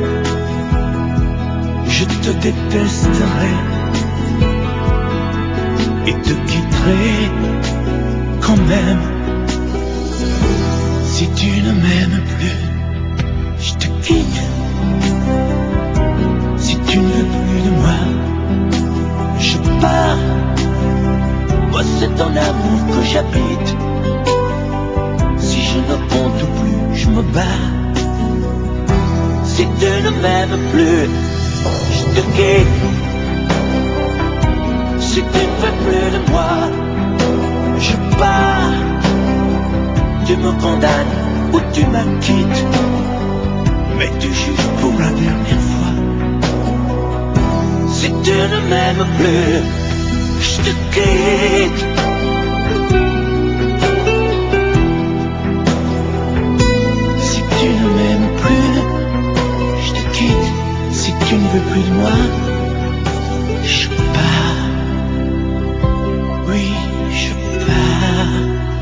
je te détesterai et te quitterai quand même. Si tu ne m'aimes plus, je te quitte. Si tu ne veux plus de moi, je pars. Moi c'est ton amour que j'habite. Si je ne compte plus, je me bats. Si tu ne m'aimes plus, je te quitte. Si tu ne veux plus de moi, condamnes ou tu m'acquittes, mais tu juges pour la dernière fois. Si tu ne m'aimes plus, je te quitte. Si tu ne m'aimes plus, je te quitte. Si tu ne veux plus de moi, je pars. Oui, je pars.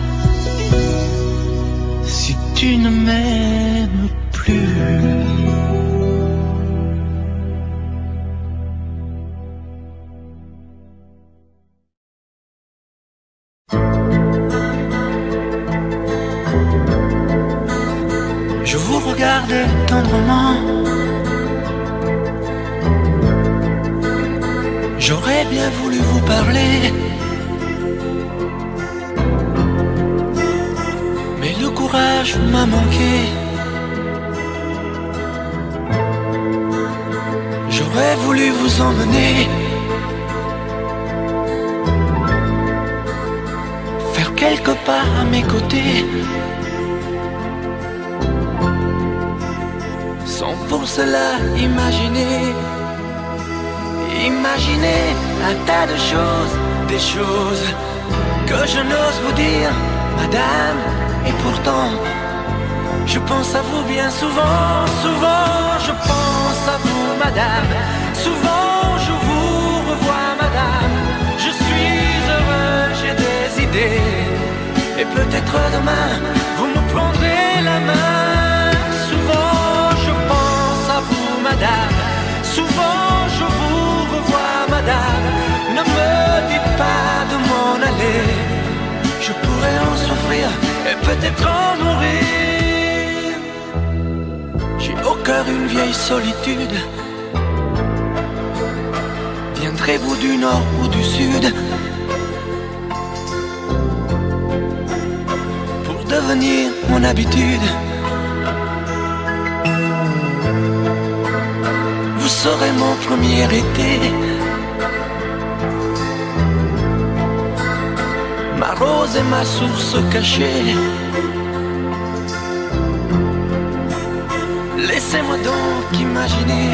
Si tu ne m'aimes plus. Je vous regardais tendrement. J'aurais bien voulu vous parler, mais le courage m'a manqué. J'aurais voulu vous emmener, faire quelques pas à mes côtés, sans pour cela imaginer. Imaginez un tas de choses, des choses que je n'ose vous dire, madame. Et pourtant, je pense à vous bien souvent, souvent je pense à vous, madame. Souvent je vous revois, madame. Je suis heureux, j'ai des idées. Et peut-être demain, vous me prendrez la main. Souvent je pense à vous, madame. Souvent je vous revois, madame. Ne me dites pas de m'en aller. Je pourrais en souffrir et peut-être en mourir. J'ai au cœur une vieille solitude. Viendrez-vous du nord ou du sud pour devenir mon habitude? Vous serez mon premier été, ma rose et ma source cachée. Laissez-moi donc imaginer,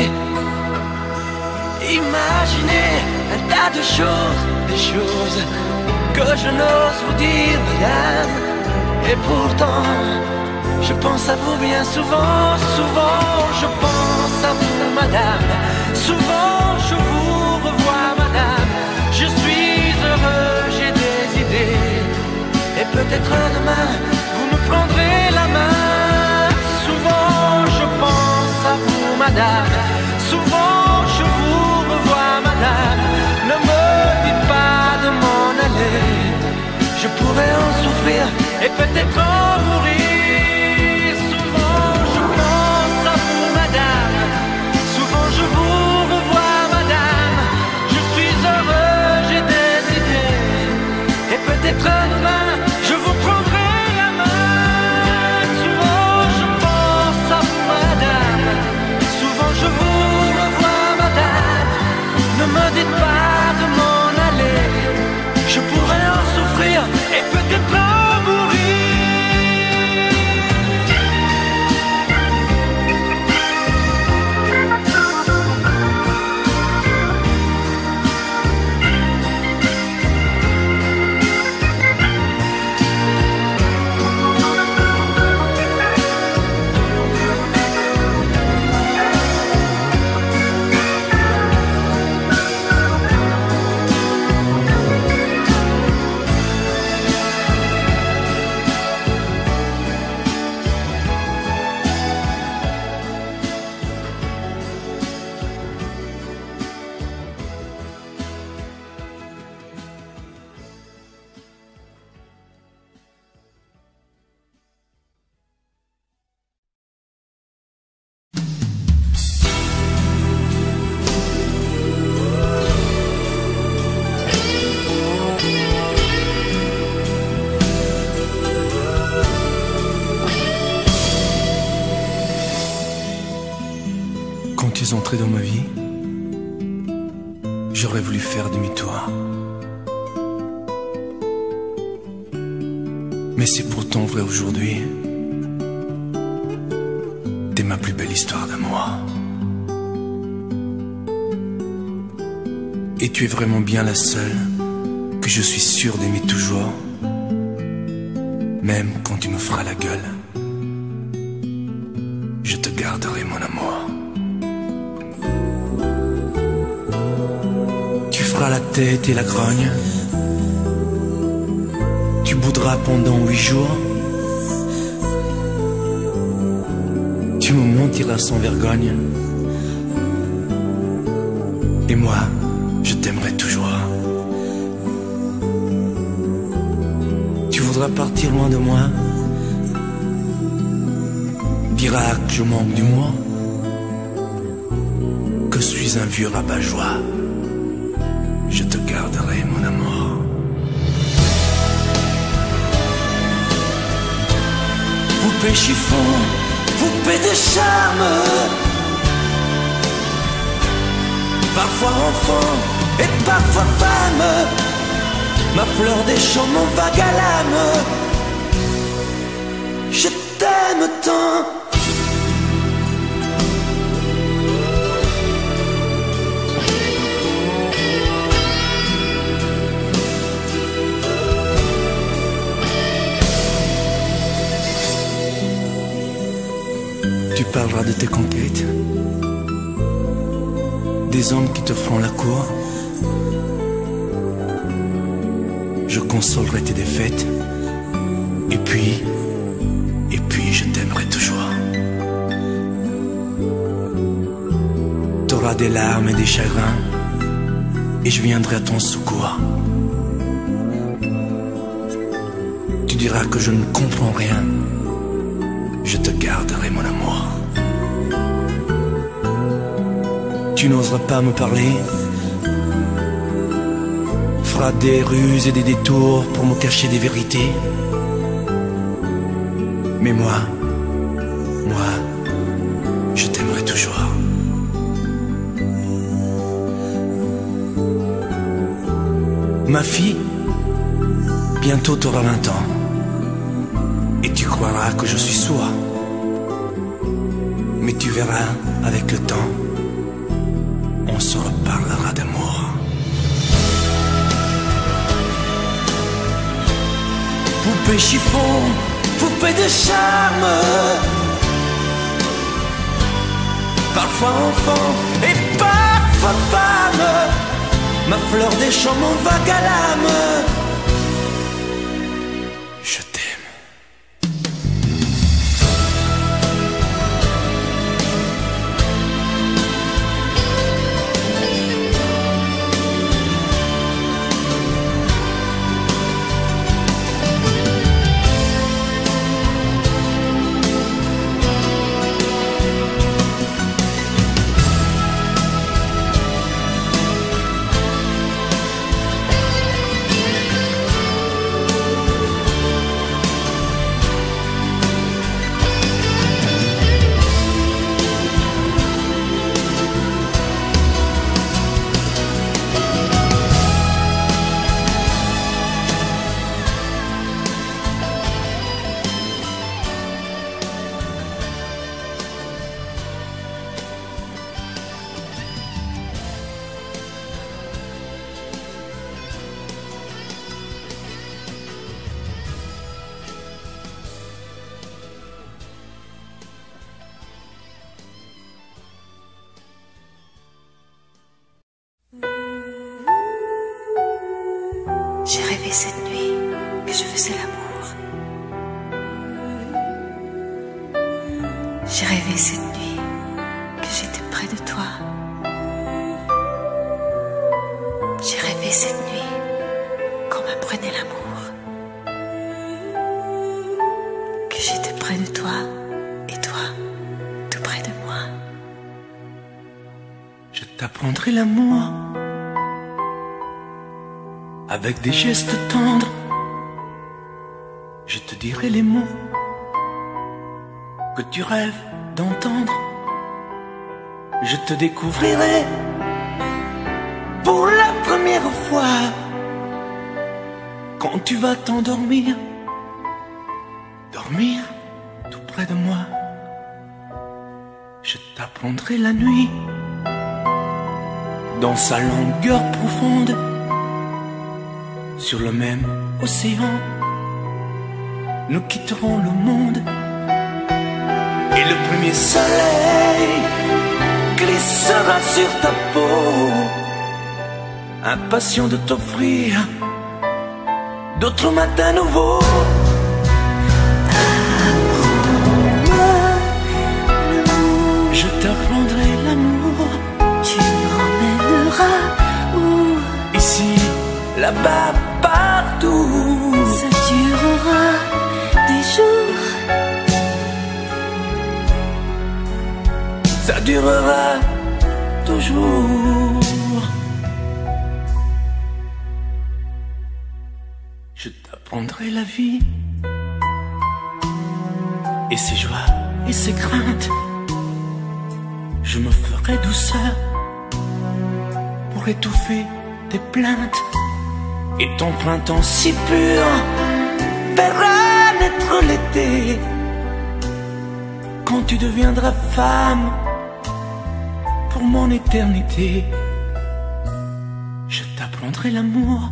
imaginer un tas de choses, des choses que je n'ose vous dire, madame. Et pourtant, je pense à vous bien souvent, souvent je pense à vous, madame. Souvent je vous revois, madame. Je suis heureux, j'ai des idées. Et peut-être demain, vous me prendrez la main. Souvent je pense à vous, madame. Souvent je vous revois, madame. Ne me dites pas de m'en aller. Je pourrais en souffrir et peut-être en mourir. Souvent je pense à vous, madame. Souvent je vous revois, madame. Je suis heureux, j'ai des idées. Et peut-être demain, je vous prendrai la main. Souvent je pense à vous, madame. Souvent je vous revois, madame. Ne me dites pas de m'en aller. Je pourrais en souffrir et peut-être en mourir. tu es entré dans ma vie, j'aurais voulu faire demi-tour. Mais c'est pourtant vrai aujourd'hui. ma plus belle histoire d'amour. Et tu es vraiment bien la seule que je suis sûr d'aimer toujours, même quand tu me feras la gueule. Je te garderai mon amour. Tu feras la tête et la grogne, tu boudras pendant huit jours, tu me mentiras sans vergogne, et moi, je t'aimerai toujours. Tu voudras partir loin de moi, diras que je manque d'humour, que je suis un vieux rabat-joie. Je te garderai mon amour. Poupée chiffon, poupée de charme, parfois enfant et parfois femme, ma fleur des champs, mon vague à l'âme. Je t'aime tant. Tu parleras de tes conquêtes, des hommes qui te feront la cour. Je consolerai tes défaites, et puis, et puis je t'aimerai toujours. T'auras des larmes et des chagrins, et je viendrai à ton secours. Tu diras que je ne comprends rien, je te garderai mon amour. Tu n'oseras pas me parler, feras des ruses et des détours pour me cacher des vérités. Mais moi, moi, je t'aimerai toujours. Ma fille, bientôt t'auras vingt ans, et tu croiras que je suis sourd. Mais tu verras, avec le temps, on se reparlera d'amour. Poupée chiffon, poupée de charme, parfois enfant et parfois femme, ma fleur des champs, mon vague à l'âme. Je t'aime. J'ai rêvé cette nuit que je faisais l'amour. J'ai rêvé cette nuit que j'étais près de toi. J'ai rêvé cette nuit qu'on m'apprenait l'amour, que j'étais près de toi et toi tout près de moi. Je t'apprendrai l'amour avec des gestes tendres. Je te dirai les mots que tu rêves d'entendre. Je te découvrirai pour la première fois quand tu vas t'endormir, dormir tout près de moi. Je t'apprendrai la nuit, dans sa longueur profonde, sur le même océan, nous quitterons le monde. Et le premier soleil glissera sur ta peau, impatient de t'offrir d'autres matins nouveaux. Je t'apprendrai l'amour. Tu m'emmèneras où? Ici, là-bas, partout. Ça durera des jours. Ça durera toujours. Je t'apprendrai la vie et ses joies et ses craintes. Je me ferai douceur pour étouffer tes plaintes. Et ton printemps si pur verra naître l'été. Quand tu deviendras femme pour mon éternité, je t'apprendrai l'amour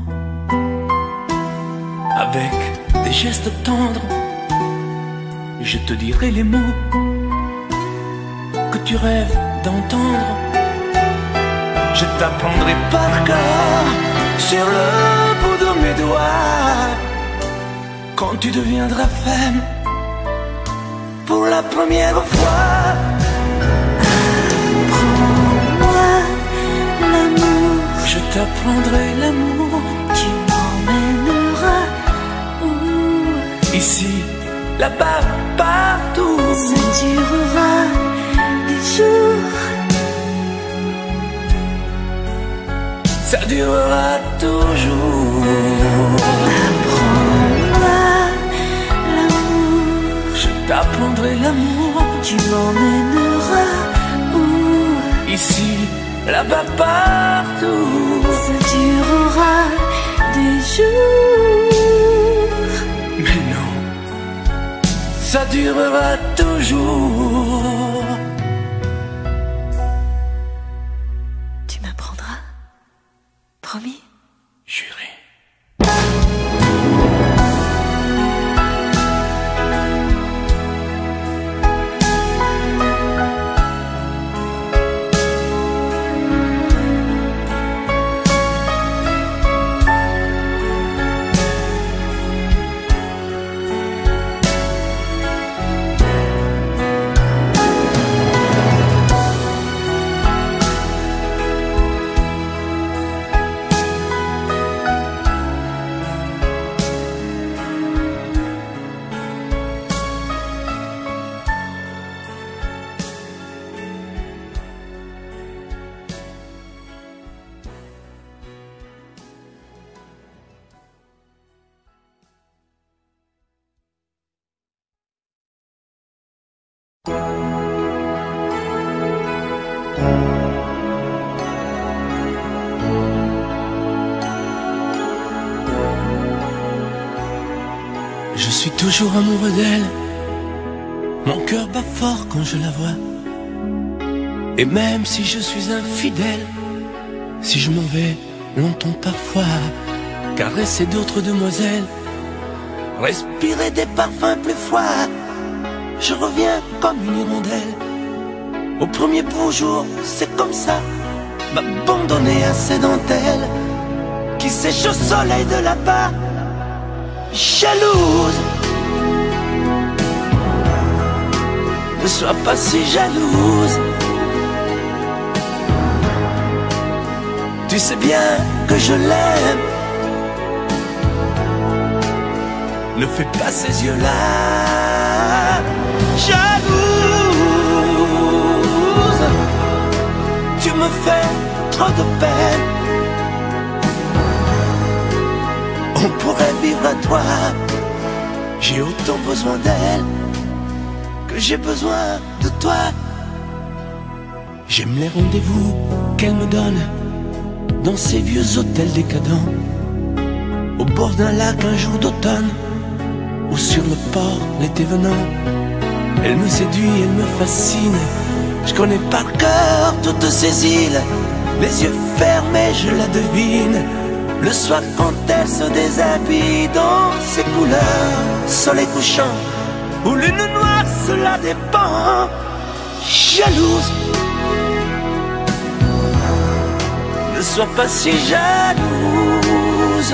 avec des gestes tendres. Je te dirai les mots que tu rêves d'entendre. Je t'apprendrai par cœur sur le bout de mes doigts. Quand tu deviendras femme pour la première fois. Apprends-moi l'amour. Je t'apprendrai l'amour. Tu m'emmèneras où? Ici, là-bas, partout. Ça durera des jours. Ça durera toujours. Apprends-moi l'amour. Je t'apprendrai l'amour. Tu m'emmèneras où? Ici, là-bas, partout. Ça durera des jours. Mais non, ça durera toujours. Tu m'apprendras? Promis? Juré. Je suis toujours amoureux d'elle. Mon cœur bat fort quand je la vois. Et même si je suis infidèle, si je m'en vais longtemps parfois, caresser d'autres demoiselles, respirer des parfums plus froids, je reviens comme une hirondelle. Au premier beau jour, c'est comme ça, m'abandonner à ces dentelles qui sèchent au soleil de là-bas. Jalouse, ne sois pas si jalouse. Tu sais bien que je l'aime. Ne fais pas ces yeux-là. Jalouse, tu me fais trop de peine. On pourrait vivre à toi. J'ai autant besoin d'elle que j'ai besoin de toi. J'aime les rendez-vous qu'elle me donne dans ces vieux hôtels décadents, au bord d'un lac un jour d'automne, ou sur le port l'été venant. Elle me séduit, elle me fascine. Je connais par cœur toutes ces îles, les yeux fermés je la devine. Le soir quand elle se déshabille dans ses couleurs, soleil couchant ou lune noire, cela dépend. Jalouse, ne sois pas si jalouse.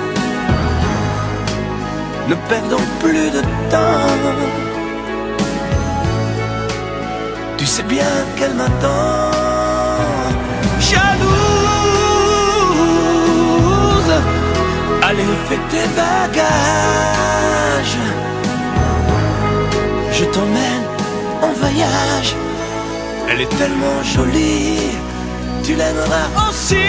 Ne perdons plus de temps. Tu sais bien qu'elle m'attend. Jalouse, allez fais tes bagages. Je t'emmène en voyage. Elle est tellement jolie, tu l'aimeras aussi.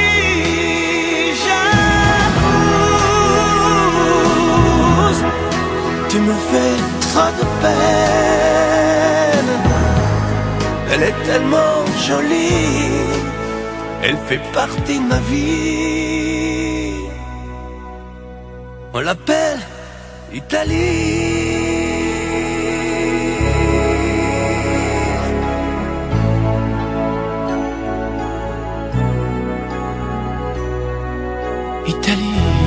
Jalouse, tu me fais trop de peine. Elle est tellement jolie, elle fait partie de ma vie. On l'appelle Italie. Italie.